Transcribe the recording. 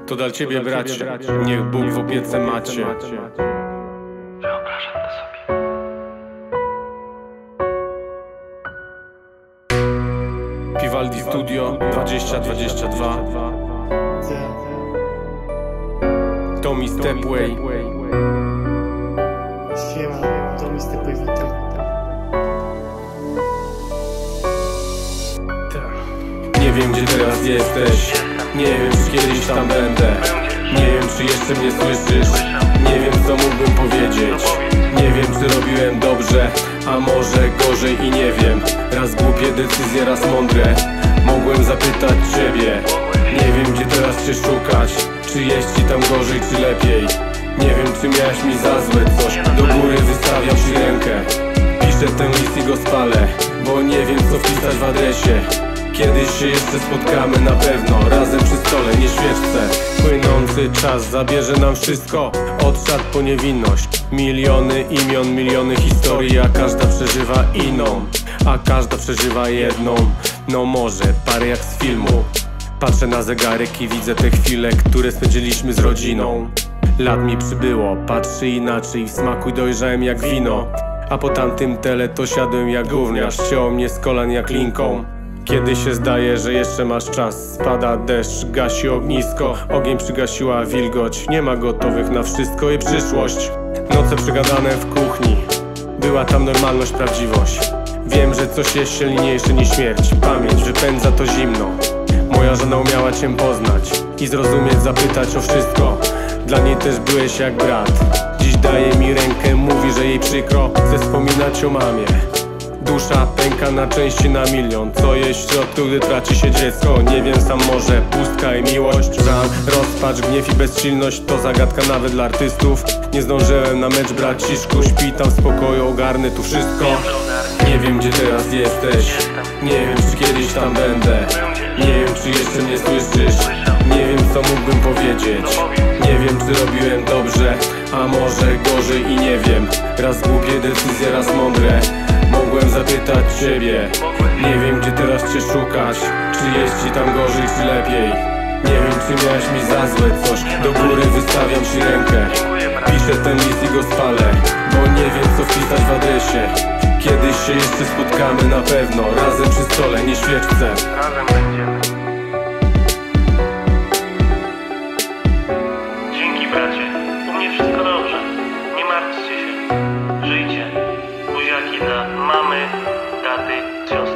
To dla ciebie, bracie, niech Bóg w opiece macie. Wyobrażam to sobie. Vivaldi Studio 2022. Tommy Stepway. Siema, Tommy Stepway, witam. Nie wiem, gdzie teraz jesteś. Nie wiem, czy kiedyś tam będę. Nie wiem, czy jeszcze mnie słyszysz. Nie wiem, co mógłbym powiedzieć. Nie wiem, czy robiłem dobrze, a może gorzej i nie wiem. Raz głupie decyzje, raz mądre. Mogłem zapytać ciebie. Nie wiem, gdzie teraz cię szukać. Czy jest ci tam gorzej, czy lepiej. Nie wiem, czy miałeś mi za złe coś. Do góry wystawiam ci rękę. Piszę ten list i go spalę, bo nie wiem, co wpisać w adresie. Kiedyś się jeszcze spotkamy na pewno. Razem przy stole, nie świeczce. Płynący czas zabierze nam wszystko. Od szat po niewinność. Miliony imion, miliony historii, a każda przeżywa inną. A każda przeżywa jedną. No może parę jak z filmu. Patrzę na zegarek i widzę te chwile, które spędziliśmy z rodziną. Lat mi przybyło, patrzy inaczej. W smaku dojrzałem jak wino. A po tamtym tele to siadłem jak gówniarz. Ściął mnie z kolan jak linką. Kiedy się zdaje, że jeszcze masz czas. Spada deszcz, gasi ognisko. Ogień przygasiła wilgoć. Nie ma gotowych na wszystko i przyszłość. Noce przegadane w kuchni. Była tam normalność, prawdziwość. Wiem, że coś jest silniejsze niż śmierć. Pamięć wypędza to zimno. Moja żona umiała cię poznać i zrozumieć, zapytać o wszystko. Dla niej też byłeś jak brat. Dziś daje mi rękę, mówi, że jej przykro. Chce wspominać o mamie. Dusza pęka na części na milion. Co jest w środku, gdy traci się dziecko? Nie wiem, sam może pustka i miłość. Żal, rozpacz, gniew i bezsilność to zagadka nawet dla artystów. Nie zdążyłem na mecz, braciszku. Śpi tam w spokoju, ogarnę tu wszystko. Nie wiem, gdzie teraz jesteś. Nie wiem, czy kiedyś tam będę. Nie wiem, czy jeszcze mnie słyszysz. Nie wiem, co mógłbym powiedzieć. Nie wiem, czy robiłem dobrze, a może gorzej i nie wiem. Raz głupie decyzje, raz mądre. Mogłem zapytać ciebie. Nie wiem, gdzie teraz cię szukać. Czy jest ci tam gorzej, czy lepiej. Nie wiem, czy miałeś mi za złe coś. Do góry wystawiam ci rękę. Piszę ten list i go spalę, bo nie wiem, co wpisać w adresie. Kiedyś się jeszcze spotkamy na pewno. Razem przy stole, nie świeczce. Razem będziemy. Dzięki, bracie. U mnie wszystko dobrze. Nie martwcie się. Żyjcie. Buziaki dla mamy, taty, siostry.